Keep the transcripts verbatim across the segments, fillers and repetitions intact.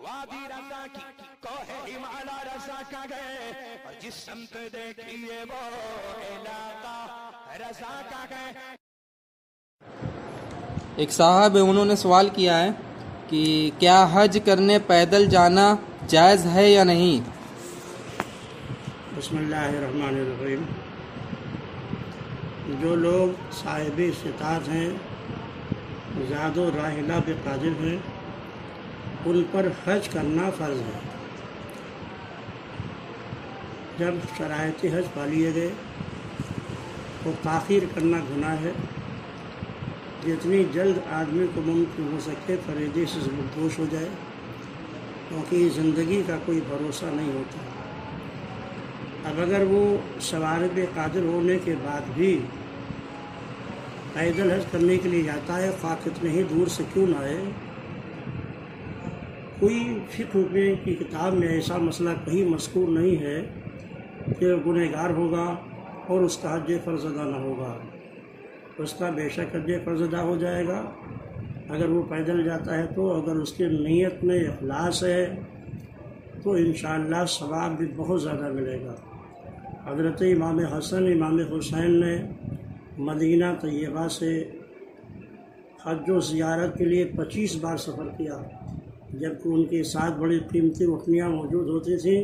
وادی رضا کی کوہ ہمالا رضا کا گئے، اور جس سمت دیکھیے وہ علاقہ رضا کا گئے۔ ایک صاحب انہوں نے سوال کیا ہے کہ کیا حج کرنے پیدل جانا جائز ہے یا نہیں؟ بسم اللہ الرحمن الرحیم۔ جو لوگ صاحب استطاعت ہیں، زاد و راحلہ پہ قادر ہیں، ان پر حج کرنا فرض ہے۔ جب شرائط حج پا لیے گئے تو تاخیر کرنا گناہ ہے۔ جتنی جلد آدمی کو ممکن ہو سکے فریضے سے مدہوش ہو جائے، کیونکہ زندگی کا کوئی بھروسہ نہیں ہوتا۔ اب اگر وہ سواری پہ قادر ہونے کے بعد بھی پیدل حج کرنے کے لیے جاتا ہے، خواہ کتنے ہی دور سے کیوں نہ آئے، کوئی فقہ میں کی کتاب میں ایسا مسئلہ کہیں مذکور نہیں ہے کہ گنہگار ہوگا اور اس کا حج فرض ادا نہ ہوگا۔ اس کا بے شک حج فرض ادا ہو جائے گا اگر وہ پیدل جاتا ہے تو۔ اگر اس کی نیت میں اخلاص ہے تو انشاءاللہ ثواب بھی بہت زیادہ ملے گا۔ حضرت امام حسن امام حسین نے مدینہ طیبہ سے حج و زیارت کے لیے پچیس بار سفر کیا، جبکہ ان کے ساتھ بڑی قیمتی اٹھنیاں موجود ہوتی تھیں۔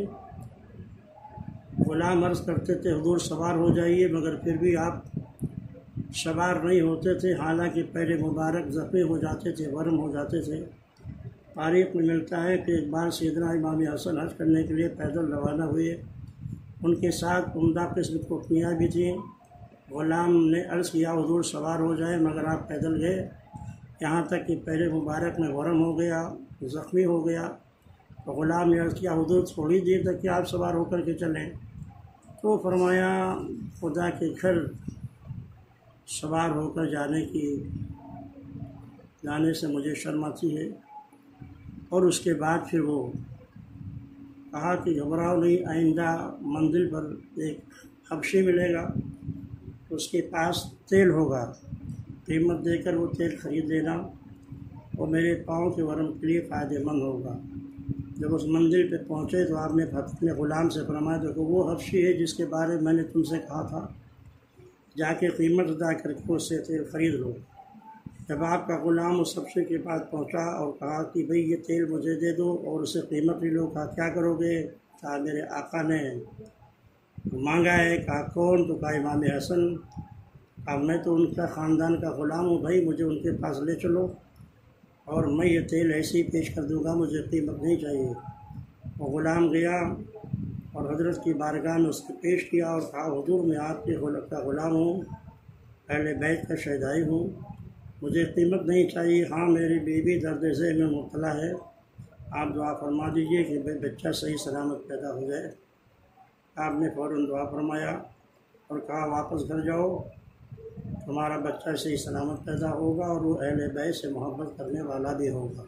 غلام عرض کرتے تھے حضور سوار ہو جائیے، مگر پھر بھی آپ سوار نہیں ہوتے تھے، حالانکہ پہلے مبارک زخمی ہو جاتے تھے، ورم ہو جاتے تھے۔ تاریخ میں ملتا ہے کہ ایک بار سیدنا امام حسن حج کرنے کے لیے پیدل روانہ ہوئے، ان کے ساتھ عمدہ قسم کی اٹھنیاں بھی تھیں۔ غلام نے عرض کیا حضور سوار ہو جائے، مگر آپ پیدل گئے، یہاں تک کہ پہلے مبارک میں ورم ہو گیا، زخمی ہو گیا۔ تو غلام نے عرض کیا حضور تھوڑی دیر تک کہ آپ سوار ہو کر کے چلیں، تو فرمایا خدا کے گھر سوار ہو کر جانے کی جانے سے مجھے شرم آتی ہے۔ اور اس کے بعد پھر وہ کہا کہ گھبراؤ نہیں، آئندہ منزل پر ایک حبشی ملے گا، اس کے پاس تیل ہوگا، قیمت دے کر وہ تیل خرید لینا، اور میرے پاؤں کے ورم کے لیے فائدہ مند ہوگا۔ جب اس منزل پہ پہنچے تو آپ نے اپنے غلام سے فرمایا دیکھو وہ حبشی ہے جس کے بارے میں نے تم سے کہا تھا، جا کے قیمت ادا کر کے اس سے تیل خرید لو۔ جب آپ کا غلام اس حبشی کے پاس پہنچا اور کہا کہ بھئی یہ تیل مجھے دے دو اور اسے قیمت لے لو، کہا کیا کرو گے؟ کہا میرے آقا نے مانگا ہے۔ کہا کون؟ تو کہا امام حسن۔ کہا میں تو ان کا خاندان کا غلام ہوں بھائی، مجھے ان کے پاس لے چلو اور میں یہ تیل ایسے ہی پیش کر دوں گا، مجھے قیمت نہیں چاہیے۔ وہ غلام گیا اور حضرت کی بارگاہ میں اس کو پیش کیا اور کہا حضور میں آپ کے کا غلام ہوں، اہل بیت کا شہدائی ہوں، مجھے قیمت نہیں چاہیے، ہاں میری بیوی درد ذہن میں مبتلا ہے، آپ دعا فرما دیجئے کہ بچہ صحیح سلامت پیدا ہو جائے۔ آپ نے فوراً دعا فرمایا اور کہا واپس گھر جاؤ، تمہارا بچہ صحیح سلامت پیدا ہوگا اور وہ اہل بیت سے محبت کرنے والا بھی ہوگا۔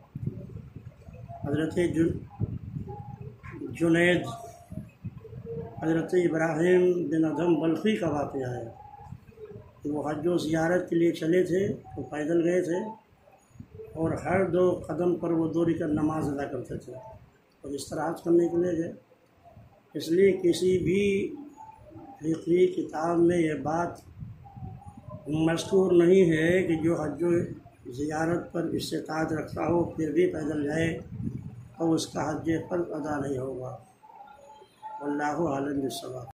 حضرت جنید حضرت ابراہیم بن ادھم بلخی کا واقعہ ہے کہ وہ حج و زیارت کے لیے چلے تھے، وہ پیدل گئے تھے، اور ہر دو قدم پر وہ دو رکعت نماز ادا کرتے تھے، اور اس طرح حج کرنے کے لیے گئے۔ اس لیے کسی بھی فقہی کتاب میں یہ بات مذکور نہیں ہے کہ جو حج و زیارت پر استطاعت رکھتا ہو پھر بھی پیدل جائے تو اس کا حج فرض ادا نہیں ہوگا۔ واللہ اعلم بالصواب۔